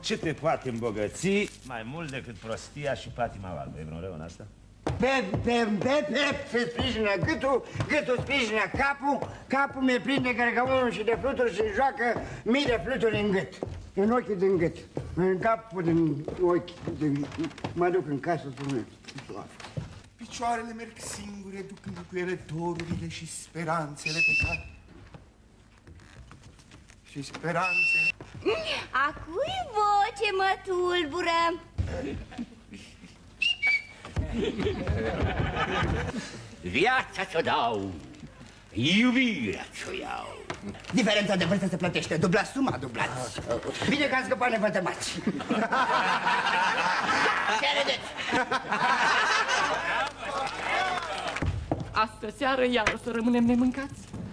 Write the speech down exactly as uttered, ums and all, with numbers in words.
ce te poate îmbogăți mai mult decât prostia și patima albă? E vreun rău în asta? Pe, pe, pe, pe, se sprijină gâtul, gâtul sprijină capul, capul mi-e prinde cărcăunul și de fluturi și joacă mii de fluturi în gât. În ochii din gât, în capul din ochi, din... mă duc în casă să nu Picioarele merg singure, ducând cu ele dorurile și speranțele pe care... Și speranțele... A cui voce mă tulbură? Viața ți-o dau, iubirea ți-o iau. Diferența de vârstă se plătește, dublați suma, dublați. Bine că ați scăpat nevătămați. Ce râdeți? Astă seară iar o să rămânem nemâncați.